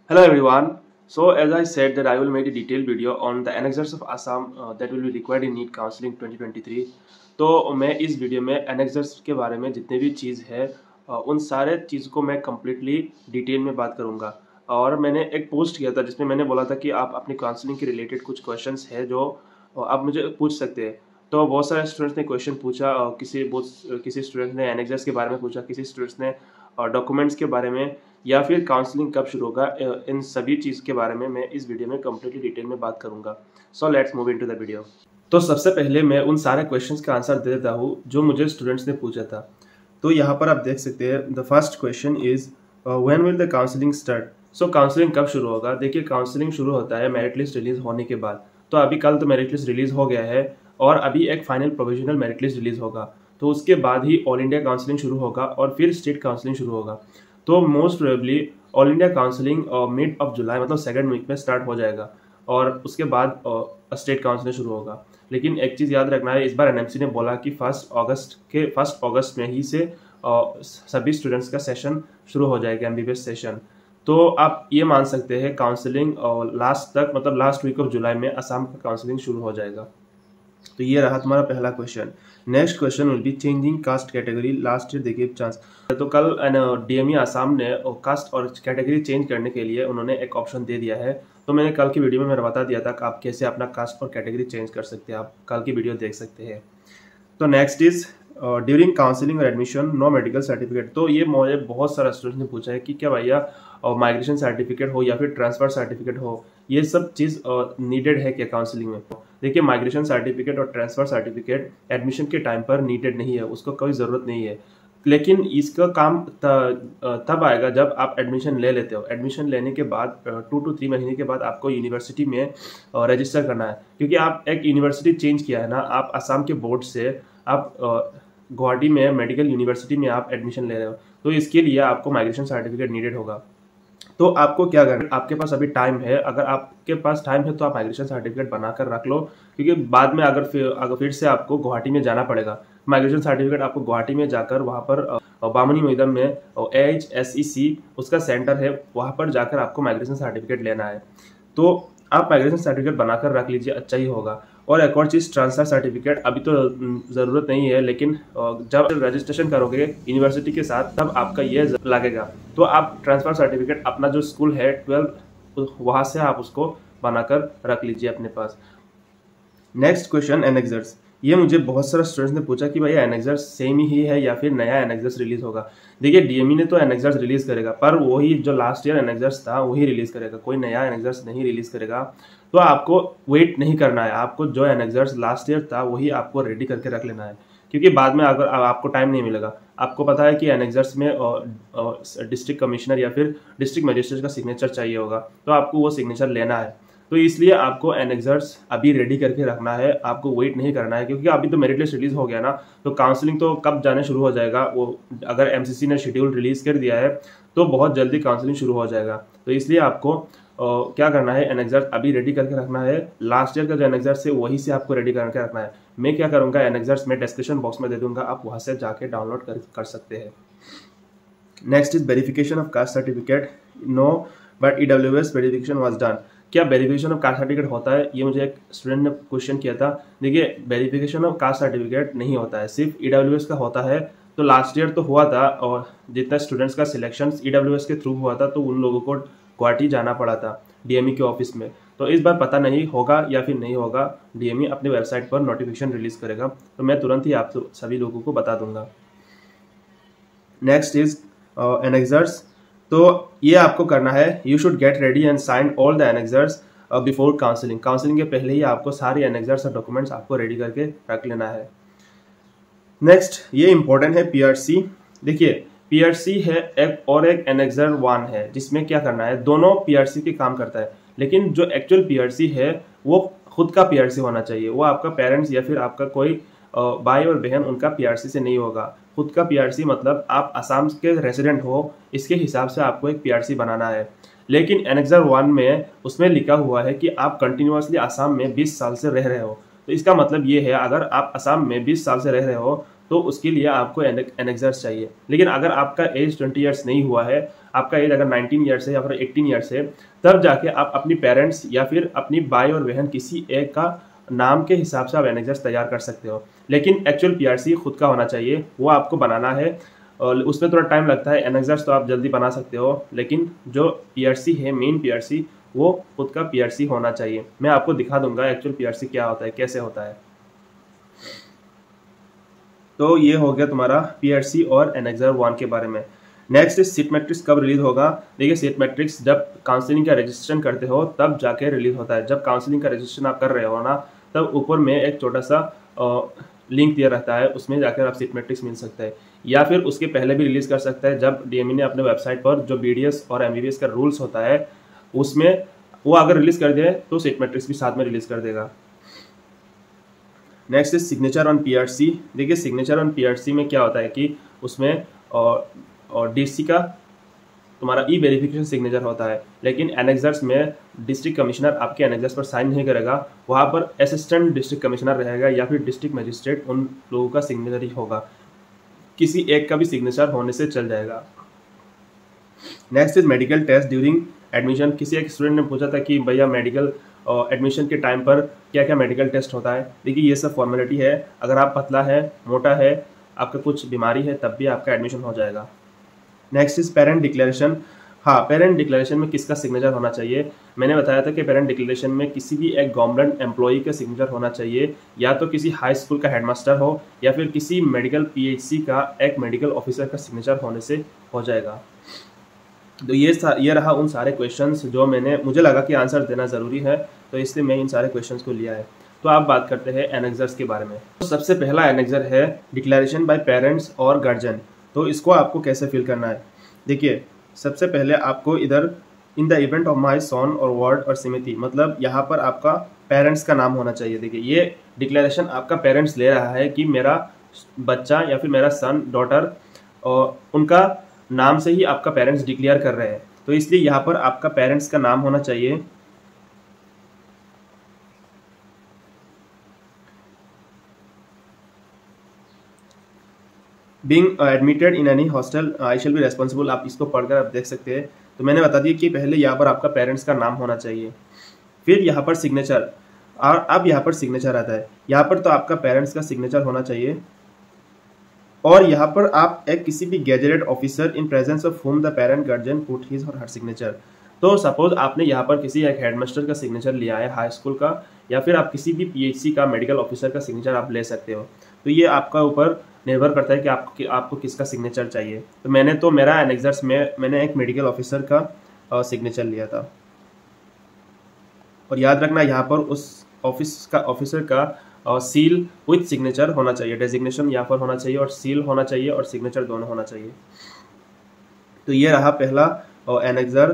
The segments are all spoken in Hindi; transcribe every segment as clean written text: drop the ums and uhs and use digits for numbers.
Hello everyone. So as I said that I will make a detailed video on the annexures of Assam that will be required in NEET counseling 2023. तो मैं इस वीडियो में annexures के बारे में जितने भी चीज़ है उन सारे चीज़ को मैं कम्प्लीटली डिटेल में बात करूँगा। और मैंने एक पोस्ट किया था जिसमें मैंने बोला था कि आप अपनी काउंसलिंग के रिलेटेड कुछ क्वेश्चंस है जो आप मुझे पूछ सकते हैं। तो बहुत सारे स्टूडेंट्स ने क्वेश्चन पूछा, किसी स्टूडेंट्स ने annexures के बारे में पूछा, किसी स्टूडेंट्स ने डॉक्यूमेंट्स के बारे में, या फिर काउंसलिंग कब शुरू होगा। इन सभी चीज़ के बारे में मैं इस वीडियो में कम्प्लीटली डिटेल में बात करूंगा। So let's move into the video. तो सबसे पहले मैं उन सारे क्वेश्चंस का आंसर दे देता हूँ जो मुझे स्टूडेंट्स ने पूछा था। तो यहाँ पर आप देख सकते हैं the first question is when will the counselling start. So counselling कब शुरू होगा। देखिए काउंसलिंग शुरू होता है मेरिट लिस्ट रिलीज होने के बाद। तो अभी कल तो मेरिट लिस्ट रिलीज हो गया है और अभी एक final provisional merit list release होगा। तो उसके बाद ही ऑल इंडिया काउंसलिंग शुरू होगा और फिर स्टेट काउंसलिंग शुरू होगा। तो most probably all India counselling mid of July मतलब सेकंड वीक में स्टार्ट हो जाएगा और उसके बाद स्टेट काउंसलिंग शुरू होगा। लेकिन एक चीज़ याद रखना है, इस बार एनएमसी ने बोला कि फर्स्ट अगस्त में ही से सभी स्टूडेंट्स का सेशन शुरू हो जाएगा, एमबीबीएस सेशन। तो आप ये मान सकते हैं काउंसलिंग लास्ट तक मतलब लास्ट वीक ऑफ जुलाई में असम का काउंसलिंग शुरू हो जाएगा। तो ये रहा तुम्हारा पहला question. Next question will be changing caste category last year देखिए चांस। तो कल डीएमई आसाम ने कास्ट और कैटेगरी चेंज करने के लिए उन्होंने एक ऑप्शन दे दिया है। तो मैंने कल की वीडियो में मैंने बता दिया था कि आप कैसे अपना कास्ट और कैटेगरी चेंज कर सकते हैं। आप कल की वीडियो देख सकते हैं। तो नेक्स्ट इज ड्यूरिंग काउंसलिंग और एडमिशन नो मेडिकल सर्टिफिकेट। तो ये मुझे बहुत सारा स्टूडेंट्स ने पूछा है कि क्या भैया माइग्रेशन सर्टिफिकेट हो या फिर ट्रांसफर सर्टिफिकेट हो, ये सब चीज़ नीडेड है क्या काउंसलिंग में। देखिए माइग्रेशन सर्टिफिकेट और ट्रांसफर सर्टिफिकेट एडमिशन के टाइम पर नीडेड नहीं है, उसको कोई ज़रूरत नहीं है। लेकिन इसका काम तब आएगा जब आप एडमिशन ले लेते हो। एडमिशन लेने के बाद 2 to 3 महीने के बाद आपको यूनिवर्सिटी में रजिस्टर करना है, क्योंकि आप एक यूनिवर्सिटी चेंज किया है ना। आप असम के बोर्ड से आप गुवाहाटी में मेडिकल यूनिवर्सिटी में आप एडमिशन ले रहे हो, तो इसके लिए आपको माइग्रेशन सर्टिफिकेट नीडेड होगा। तो आपको क्या करना, आपके पास अभी टाइम है। अगर आपके पास टाइम है तो आप माइग्रेशन सर्टिफिकेट बनाकर रख लो, क्योंकि बाद में अगर फिर से आपको गुवाहाटी में जाना पड़ेगा। माइग्रेशन सर्टिफिकेट आपको गुवाहाटी में जाकर वहाँ पर बामनी मैदान में AHSEC उसका सेंटर है, वहाँ पर जाकर आपको माइग्रेशन सर्टिफिकेट लेना है। तो आप माइग्रेशन सर्टिफिकेट बनाकर रख लीजिए, अच्छा ही होगा। और एक और चीज़ ट्रांसफर सर्टिफिकेट अभी तो ज़रूरत नहीं है, लेकिन जब रजिस्ट्रेशन करोगे यूनिवर्सिटी के साथ तब आपका ये लगेगा। तो आप ट्रांसफर सर्टिफिकेट अपना जो स्कूल है 12 वहाँ से आप उसको बनाकर रख लीजिए अपने पास। Next question annexures. ये मुझे बहुत सारे स्टूडेंट्स ने पूछा कि भाई एनेक्सर्स सेम ही है या फिर नया एनेक्सर्स रिलीज होगा। देखिए डीएमई ने तो एनेक्सर्स रिलीज करेगा, पर वही जो लास्ट ईयर एनेक्सर्स था वही रिलीज करेगा, कोई नया एनेक्सर्स नहीं रिलीज करेगा। तो आपको वेट नहीं करना है, आपको जो एनेक्सर्स लास्ट ईयर था वही आपको रेडी करके रख लेना है, क्योंकि बाद में अगर आपको टाइम नहीं मिलेगा। आपको पता है कि एनेक्सर्स में डिस्ट्रिक्ट कमिश्नर या फिर डिस्ट्रिक्ट मजिस्ट्रेट का सिग्नेचर चाहिए होगा, तो आपको वो सिग्नेचर लेना है। तो इसलिए आपको एनेक्सर्स अभी रेडी करके रखना है, आपको वेट नहीं करना है, क्योंकि अभी तो मेरिट लिस्ट रिलीज हो गया ना। तो काउंसलिंग तो कब जाने शुरू हो जाएगा, वो अगर एमसीसी ने शेड्यूल रिलीज कर दिया है तो बहुत जल्दी काउंसलिंग शुरू हो जाएगा। तो इसलिए आपको क्या करना है, एनेक्सर्स अभी रेडी करके रखना है। लास्ट ईयर का जो एनेक्सर्स है वही से आपको रेडी करके रखना है। मैं क्या करूँगा, एनेक्सर्स में डिस्क्रिप्शन बॉक्स में दे दूंगा, आप वहाँ से जाके डाउनलोड कर सकते हैं। Next is verification of caste certificate. No but EWS verification was done. क्या वेरिफिकेशन ऑफ कास्ट सर्टिफिकेट होता है, ये मुझे एक स्टूडेंट ने क्वेश्चन किया था। देखिए वेरिफिकेशन ऑफ कास्ट सर्टिफिकेट नहीं होता है, सिर्फ EWS का होता है। तो लास्ट ईयर तो हुआ था और जितना स्टूडेंट्स का सिलेक्शन EWS के थ्रू हुआ था, तो उन लोगों को गुवाहाटी जाना पड़ा था डीएमई के ऑफिस में। तो इस बार पता नहीं होगा या फिर नहीं होगा, डीएमई अपने वेबसाइट पर नोटिफिकेशन रिलीज करेगा, तो मैं तुरंत ही आप सभी लोगों को बता दूंगा। Next is annexures. तो ये आपको करना है, you should get ready and sign all the annexures before counselling. Counselling के पहले ही आपको सारी एनेक्सर्स और डॉक्यूमेंट्स आपको रेडी करके रख लेना है। नेक्स्ट ये इंपॉर्टेंट है पीआरसी। देखिए पीआरसी है एक एनेक्सर 1 है, जिसमें क्या करना है, दोनों पीआरसी के काम करता है, लेकिन जो एक्चुअल पीआरसी है वो खुद का पीआरसी होना चाहिए। वो आपका पेरेंट्स या फिर आपका कोई भाई और बहन उनका पीआरसी से नहीं होगा। खुद का पीआरसी मतलब आप असम के रेजिडेंट हो, इसके हिसाब से आपको एक पीआरसी बनाना है। लेकिन एनेक्सर 1 में उसमें लिखा हुआ है कि आप कंटिन्यूअसली असम में 20 साल से रह रहे हो। तो इसका मतलब ये है, अगर आप असम में 20 साल से रह रहे हो तो उसके लिए आपको एनेक्सर्स चाहिए। लेकिन अगर आपका एज 20 ईयर्स नहीं हुआ है, आपका एज अगर 19 ईयर्स है या फिर 18 ईयर्स है, तब जाके आप अपनी पेरेंट्स या फिर अपनी भाई और बहन किसी एक का नाम के हिसाब से आप एनेक्सर्स तैयार कर सकते हो। लेकिन एक्चुअल पीआरसी खुद का होना चाहिए, वो आपको बनाना है और उसमें थोड़ा टाइम लगता है। एनेक्सर्स तो आप जल्दी बना सकते हो, लेकिन जो पीआरसी है, मेन पीआरसी, वो खुद का पीआरसी होना चाहिए। मैं आपको दिखा दूंगा एक्चुअल पीआरसी क्या होता है, कैसे होता है। तो ये हो गया तुम्हारा पीआरसी और एनेक्सर 1 के बारे में। नेक्स्ट सीट मैट्रिक्स कब रिलीज होगा। देखिए, सीट मैट्रिक्स जब काउंसलिंग का रजिस्ट्रेशन करते हो तब जाके रिलीज होता है। जब काउंसलिंग का रजिस्ट्रेशन आप कर रहे हो ना, तब ऊपर में एक छोटा सा लिंक दिया रहता है, उसमें जाकर आप सीट मैट्रिक्स मिल सकता है। या फिर उसके पहले भी रिलीज कर सकता है, जब डीएमई ने अपने वेबसाइट पर जो बीडीएस और एमबीबीएस का रूल्स होता है उसमें वो अगर रिलीज कर दे तो सीट मैट्रिक्स भी साथ में रिलीज कर देगा। Next is signature on PRC. देखिए, सिग्नेचर ऑन पीआरसी में क्या होता है कि उसमें और डीसी का तुम्हारा ई वेरिफिकेशन सिग्नेचर होता है, लेकिन एनेक्सर्स में डिस्ट्रिक्ट कमिश्नर आपके एनेक्सर्स पर साइन नहीं करेगा, वहाँ पर असिस्टेंट डिस्ट्रिक्ट कमिश्नर रहेगा या फिर डिस्ट्रिक्ट मजिस्ट्रेट, उन लोगों का सिग्नेचर ही होगा। किसी एक का भी सिग्नेचर होने से चल जाएगा। Next is medical test during admission. किसी एक स्टूडेंट ने पूछा था कि भैया मेडिकल एडमिशन के टाइम पर क्या क्या मेडिकल टेस्ट होता है। देखिए, ये सब फॉर्मेलिटी है। अगर आप पतला है, मोटा है, आपका कुछ बीमारी है, तब भी आपका एडमिशन हो जाएगा। Next is parent declaration. हाँ, पेरेंट डिक्लेरेशन में किसका सिग्नेचर होना चाहिए। मैंने बताया था कि पेरेंट डिक्लेरेशन में किसी भी एक गवर्नमेंट एम्प्लॉई का सिग्नेचर होना चाहिए, या तो किसी हाई स्कूल का हेडमास्टर हो या फिर किसी मेडिकल पीएचसी का एक मेडिकल ऑफिसर का सिग्नेचर होने से हो जाएगा। तो ये रहा उन सारे क्वेश्चंस जो मुझे लगा कि आंसर देना ज़रूरी है, तो इसलिए मैं इन सारे क्वेश्चंस को लिया है। तो आप बात करते हैं एनेक्सर्स के बारे में। तो सबसे पहला एनेक्सर है डिक्लेरेशन बाय पेरेंट्स और गार्जियन। तो इसको आपको कैसे फिल करना है। देखिए, सबसे पहले आपको इधर in the event of my son or ward और सिमिति, मतलब यहाँ पर आपका पेरेंट्स का नाम होना चाहिए। देखिए, ये डिक्लेरेशन आपका पेरेंट्स ले रहा है कि मेरा बच्चा या फिर मेरा सन, डॉटर, और उनका नाम से ही आपका पेरेंट्स डिक्लेयर कर रहे हैं, तो इसलिए यहाँ पर आपका पेरेंट्स का नाम होना चाहिए। Being admitted in any hostel I shall be responsible. आप इसको पढ़कर आप देख सकते हैं। तो मैंने बता दिया कि पहले यहाँ पर आपका पेरेंट्स का नाम होना चाहिए, फिर यहाँ पर सिग्नेचर, और अब यहाँ पर सिग्नेचर आता है। यहाँ पर तो आपका पेरेंट्स का सिग्नेचर होना चाहिए, और यहाँ पर आप एक किसी भी gazetted officer in presence of whom the parent guardian put his or her signature. तो सपोज आपने यहाँ पर किसी एक हेडमास्टर का सिग्नेचर लिया है हाई स्कूल का, या फिर आप किसी भी पीएचसी का मेडिकल ऑफिसर का सिग्नेचर आप ले सकते हो। तो ये आपका ऊपर निर्भर करता है कि आपको किसका सिग्नेचर चाहिए। तो मेरा एनेक्सर्स में मैंने एक मेडिकल ऑफिसर का सिग्नेचर लिया था। और याद रखना, यहाँ पर उस ऑफिसर का सील विथ सिग्नेचर होना चाहिए। डेजिग्नेशन यहाँ पर होना चाहिए और सील होना चाहिए और सिग्नेचर दोनों होना चाहिए। तो ये रहा पहला एनेक्सर।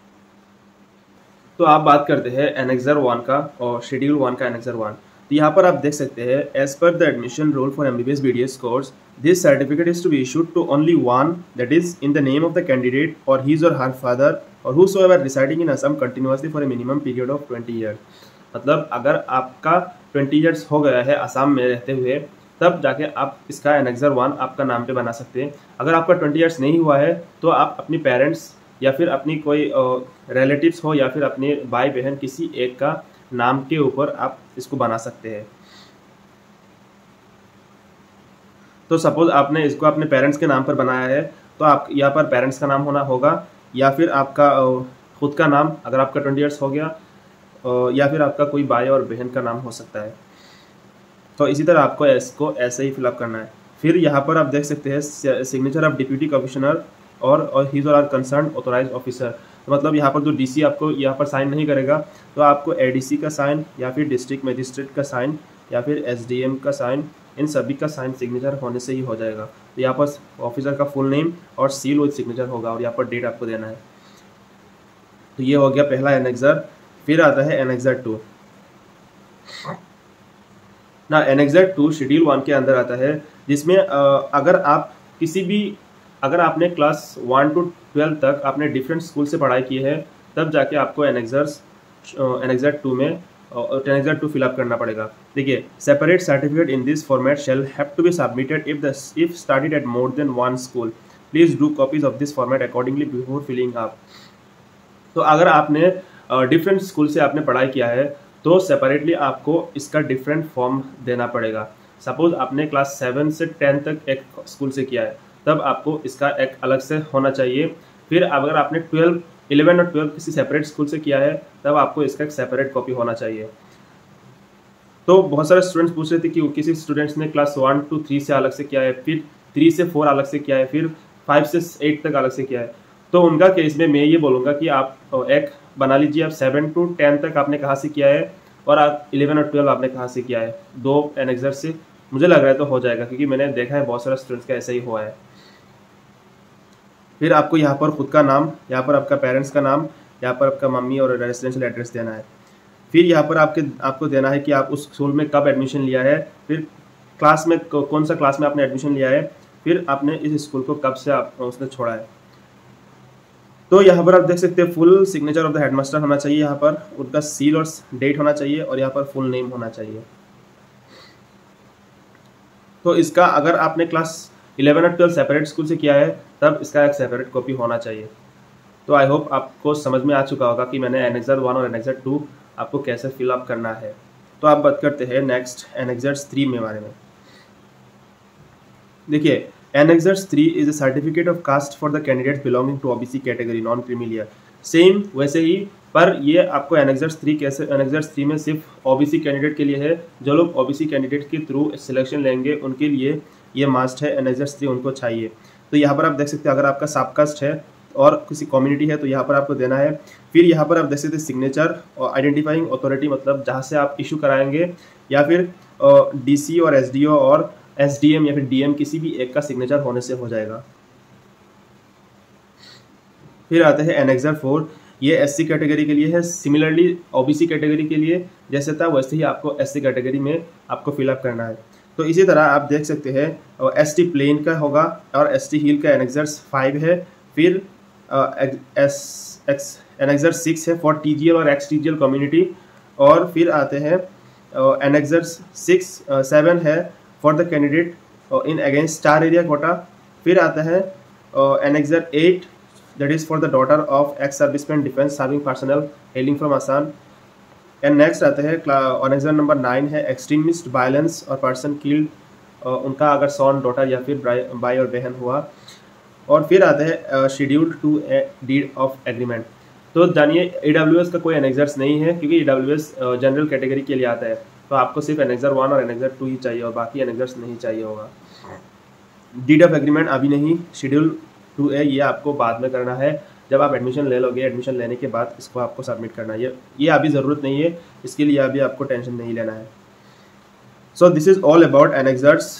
तो आप बात करते हैं एनेक्सर 1 का और शेड्यूल 1 का एनेक्सर 1। तो यहाँ पर आप देख सकते हैं, as per the admission rule for MBBS BDS course this certificate is to be issued to only one, that is in the name of the candidate or his or her father or whosoever residing in Assam continuously for a minimum period of 20 year. मतलब अगर आपका 20 ईयर्स हो गया है असम में रहते हुए, तब जाके आप इसका एनेक्सर 1 आपका नाम पे बना सकते हैं। अगर आपका 20 ईयर्स नहीं हुआ है तो आप अपनी पेरेंट्स या फिर अपनी कोई रिलेटिव्स हो या फिर अपने भाई बहन किसी एक का नाम के ऊपर आप इसको बना सकते हैं। तो सपोज आपने इसको अपने पेरेंट्स के नाम पर बनाया है, तो आप यहाँ पर पेरेंट्स का नाम होना होगा, या फिर आपका खुद का नाम अगर आपका 20 ईयर्स हो गया, या फिर आपका कोई भाई और बहन का नाम हो सकता है। तो इसी तरह आपको इसको ऐसे ही फिलअप करना है। फिर यहाँ पर आप देख सकते हैं signature of deputy commissioner or his or are concern authorize officer. तो मतलब यहाँ पर जो डीसी आपको यहाँ पर साइन नहीं करेगा, तो आपको एडीसी का साइन या फिर डिस्ट्रिक्ट मजिस्ट्रेट का साइन या फिर एसडीएम का साइन, इन सभी का साइन सिग्नेचर होने से ही हो जाएगा। तो यहाँ पर ऑफिसर का फुल नेम और सील विद सिग्नेचर होगा और यहाँ पर डेट आपको देना है। तो ये हो गया पहला एनेक्सर। फिर आता है एनेक्सर 2 ना। एनेक्सर 2 शेड्यूल 1 के अंदर आता है, जिसमें अगर आपने क्लास 1 to 12 तक आपने डिफरेंट स्कूल से पढ़ाई की है, तब जाके आपको एनेक्सर 2 में एनेक्सर 2 फिलअप करना पड़ेगा। देखिए, separate certificate in this format shall have to be submitted if studied at more than one school. Please do copies of this format accordingly before filling up. तो अगर आपने डिफरेंट स्कूल से आपने पढ़ाई किया है तो सेपरेटली आपको इसका डिफरेंट फॉर्म देना पड़ेगा। सपोज आपने क्लास 7 से 10 तक एक स्कूल से किया है, तब आपको इसका एक अलग से होना चाहिए। फिर अगर आपने 11 और 12 किसी सेपरेट स्कूल से किया है, तब आपको इसका एक सेपरेट कॉपी होना चाहिए। तो बहुत सारे स्टूडेंट्स पूछ रहे थे कि किसी स्टूडेंट्स ने क्लास 1 to 3 से अलग से किया है, फिर 3 से 4 अलग से किया है, फिर 5 से 8 तक अलग से किया है। तो उनका केस में मैं ये बोलूँगा कि आप एक बना लीजिए, आप 7 to 10 तक आपने कहाँ से किया है और आप 11 और 12 आपने कहाँ से किया है, 2 एनेक्सर से मुझे लग रहा है तो हो जाएगा, क्योंकि मैंने देखा है बहुत सारे स्टूडेंट्स का ऐसा ही हुआ है। फिर आपको यहाँ पर खुद का नाम, यहाँ पर आपका पेरेंट्स का नाम, यहाँ पर आपका मम्मी और रेजिडेंशियल एड्रेस देना है। फिर यहाँ पर आपको देना है कि आप उस स्कूल में कब एडमिशन लिया है, फिर क्लास में कौन सा क्लास में आपने एडमिशन लिया है, फिर आपने इस स्कूल को कब से उसने छोड़ा है। तो यहाँ पर आप देख सकते हैं full signature of the headmaster होना चाहिए, यहाँ पर उनका सील और डेट होना चाहिए और यहाँ पर फुल नेम होना चाहिए। तो इसका अगर आपने क्लास 11 और 12 सेपरेट स्कूल से किया है, तब इसका एक सेपरेट कॉपी होना चाहिए। तो आई होप आपको समझ में आ चुका होगा कि मैंने एनेक्सर 1 और एनेक्सर 2 आपको कैसे फिलअप करना है। तो आप बात करते हैं नेक्स्ट एनेक्सर 3 में बारे में। देखिए, annexure 3 is a certificate of caste for the candidates belonging to OBC category non creamy. Same वैसे ही, पर ये आपको एनेक्सर 3 कैसे, एनेक्सर 3 में सिर्फ ओबीसी कैंडिडेट के लिए है। जो लोग ओबीसी कैंडिडेट के थ्रू सिलेक्शन लेंगे उनके लिए ये मास्ट है, एनेक्सर 3 उनको चाहिए। तो यहाँ पर आप देख सकते हैं अगर आपका सबकास्ट है और किसी कम्युनिटी है तो यहाँ पर आपको देना है। फिर यहाँ पर आप देख सकते हैं सिग्नेचर और आइडेंटिफाइंग अथॉरिटी, मतलब जहाँ से आप इशू कराएंगे, या फिर डीसी और एसडीओ और एसडीएम या फिर डीएम किसी भी एक का सिग्नेचर होने से हो जाएगा। फिर आते हैं एनेक्सर 4, ये एससी कैटेगरी के लिए है। सिमिलरली ओबीसी कैटेगरी के लिए जैसे था वैसे ही आपको एससी कैटेगरी में आपको फिलअप करना है। तो इसी तरह आप देख सकते हैं एसटी प्लेन का होगा और एसटी हिल का एनेक्सर 5 है। फिर एनेक्सर 6 है for TGL or ex TGL community. और फिर आते हैं एनेक्सर 7 है for the candidate in against star area quota. फिर आता है annexure 8 that is for the daughter of ex-serviceman defense serving personnel hailing from Assam। And next आते हैं एनेक्सर नंबर 9 है extremist violence or person killed, उनका अगर सॉन डॉटर या फिर भाई और बहन हुआ। और फिर आते हैं scheduled two deed of agreement. तो जानिए AWS का कोई एनेक्सर्स नहीं है, क्योंकि AWS जनरल कैटेगरी के लिए आता है। तो आपको सिर्फ एनेक्सर 1 और एनेक्सर 2 ही चाहिए और बाकी एनेक्सर्स नहीं चाहिए होगा। डीड ऑफ एग्रीमेंट अभी नहीं, शेड्यूल 2A ये आपको बाद में करना है, जब आप एडमिशन ले लोगे। एडमिशन लेने के बाद इसको आपको सबमिट करना है। ये अभी ज़रूरत नहीं है, इसके लिए अभी आपको टेंशन नहीं लेना है। So this is all about annexures.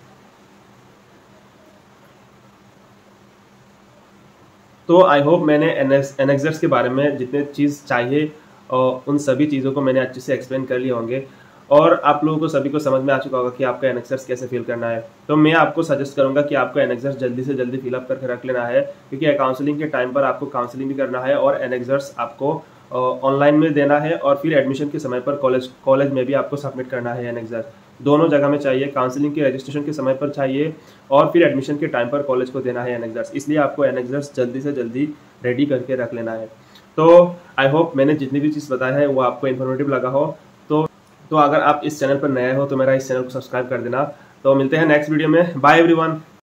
तो आई होप मैंने एनेक्सर्स के बारे में जितने चीज़ चाहिए उन सभी चीज़ों को मैंने अच्छे से एक्सप्लेन कर लिए होंगे और आप लोगों को सभी को समझ में आ चुका होगा कि आपका एनेक्सर्स कैसे फिल करना है। तो मैं आपको सजेस्ट करूंगा कि आपको एनेक्सर्स जल्दी से जल्दी फिलअप करके रख लेना है, क्योंकि काउंसलिंग के टाइम पर आपको काउंसलिंग भी करना है और एनेक्सर्स आपको ऑनलाइन में देना है और फिर एडमिशन के समय पर कॉलेज में भी आपको सबमिट करना है। एनेक्सर्स दोनों जगह में चाहिए, काउंसलिंग के रजिस्ट्रेशन के समय पर चाहिए और फिर एडमिशन के टाइम पर कॉलेज को देना है एनेक्सर्स। इसलिए आपको एनेक्सर्स जल्दी से जल्दी रेडी करके रख लेना है। तो आई होप मैंने जितनी भी चीज़ बताया है वो आपको इन्फॉर्मेटिव लगा हो। तो अगर आप इस चैनल पर नए हो तो मेरा इस चैनल को सब्सक्राइब कर देना। तो मिलते हैं नेक्स्ट वीडियो में। Bye everyone.